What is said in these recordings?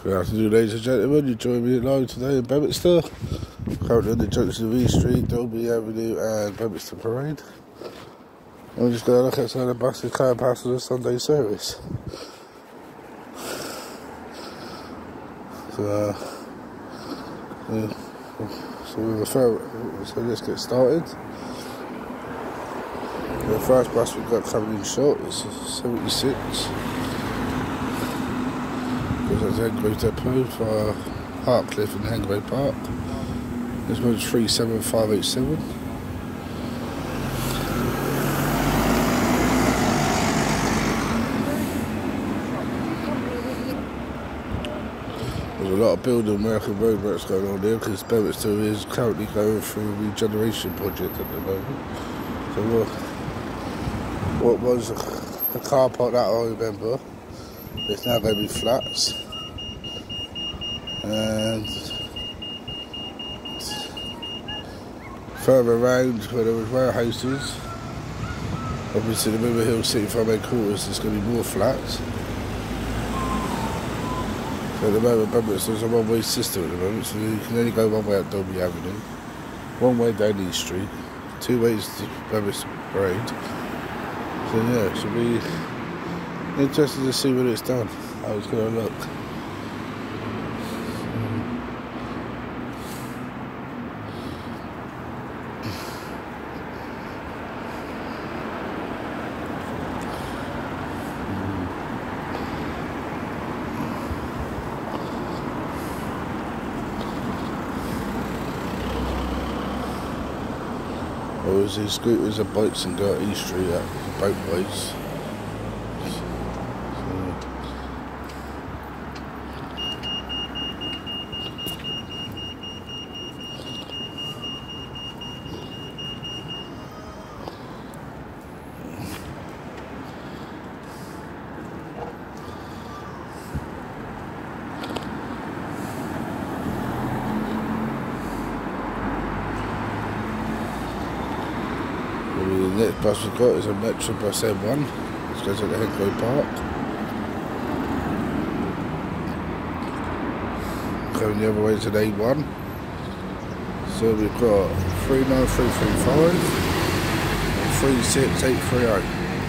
Good afternoon, ladies and gentlemen. You join me live today in Bedminster. Currently on the junction of E Street, Dolby Avenue and Bedminster Parade. And we're just going to look at some of the buses coming past on the Sunday service. So let's get started. The first bus we've got coming in short is 76. Goes at Hengrove Depot for Hartcliffe and Hengrove Park. This one's 37587. There's a lot of building American roadworks going on there because Bedminster is currently going through a regeneration project at the moment. So what was the car park that I remember, it's now going to be flats. And further around where there was warehouses, obviously the River Hill City Farm headquarters, there's going to be more flats. So at the moment, Bedminster's a one-way system at the moment, so you can only go one way at Dolby Avenue, one way down East Street, two ways to Bedminster Parade. So yeah, it should be interesting to see what it's done, how it's going to look. Or is these scooters and bikes and go at East Street at both ways? The next bus we've got is a Metro Bus M1, which goes to the Hengrove Park. Going the other way to the A1. So we've got 39335 and 36830.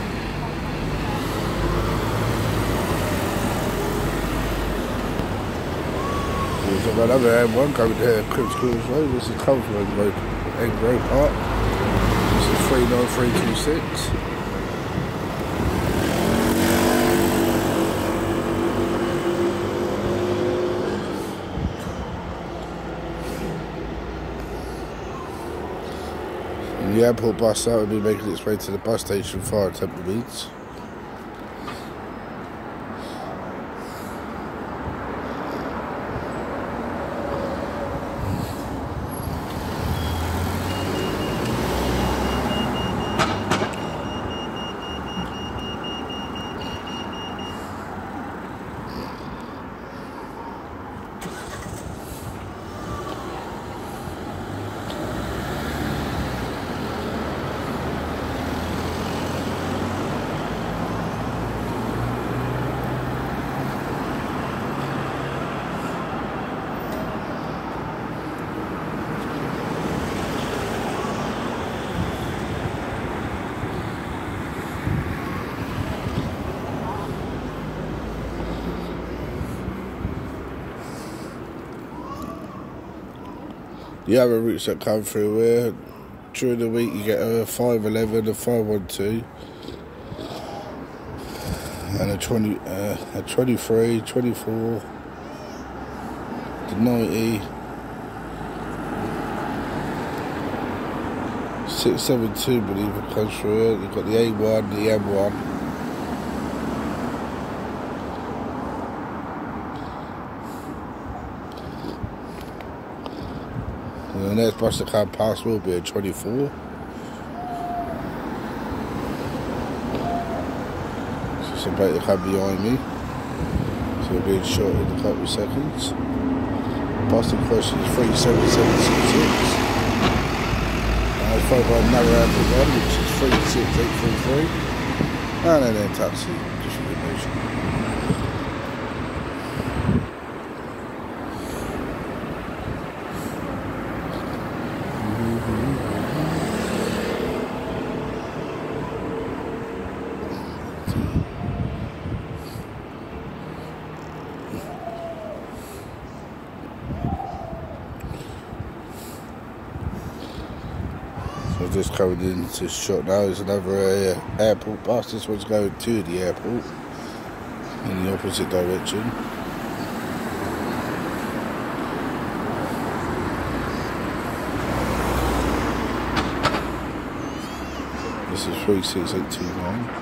There's another M1 going to Cribs Cruise Road. This is Colesworth Road, Hengrove Park. 39326. And the airport bus that will be making its way to the bus station for Temple Meads. The other routes that come through here, during the week you get a 511, a 512, and a 23, 24, the 90, 672 I believe it comes through here. You've got the A1, the M1. And the next bus that comes past will be a 24. So some people come behind me. So it'll be short in a couple of seconds. Bus in question is 37766. Followed by another airport one, which is 36833. And then taxi, just for good measure. just coming into shot now. There's another airport bus. This one's going to the airport in the opposite direction. This is 36829.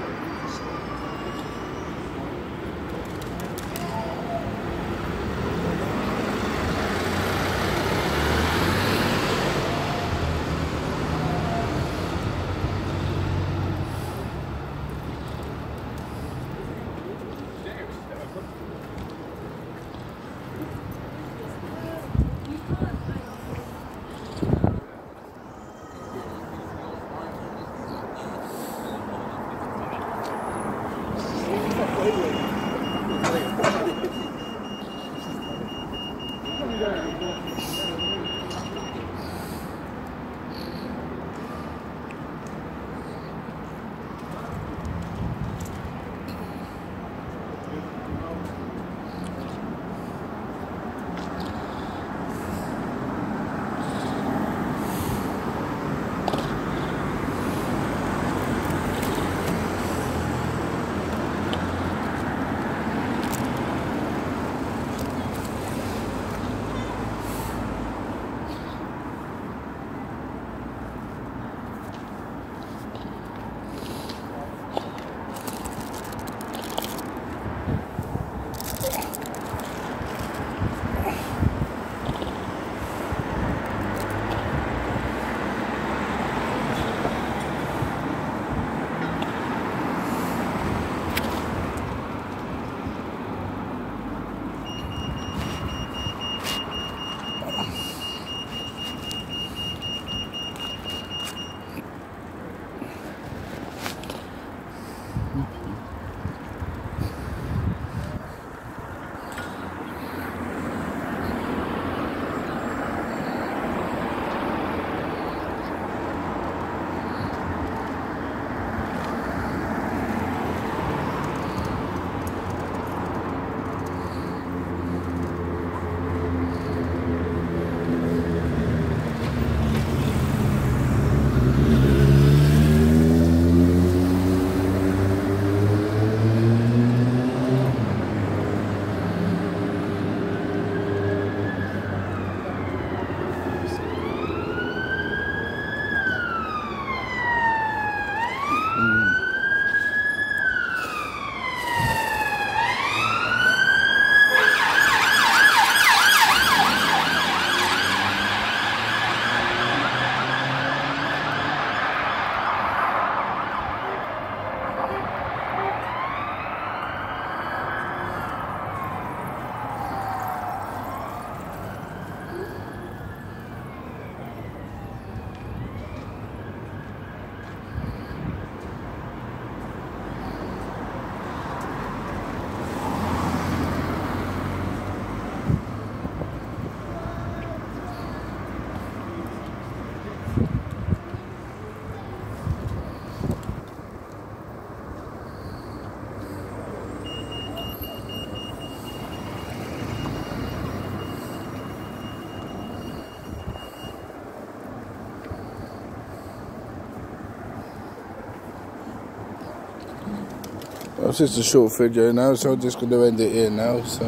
Well, it's just a short video now, so I'm just going to end it here now. So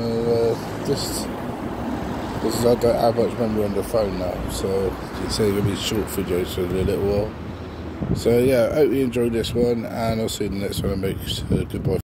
this is, I don't have much memory on the phone now, so it's going to be short videos for a little while. So yeah, I hope you enjoyed this one, and I'll see you in the next one. Goodbye.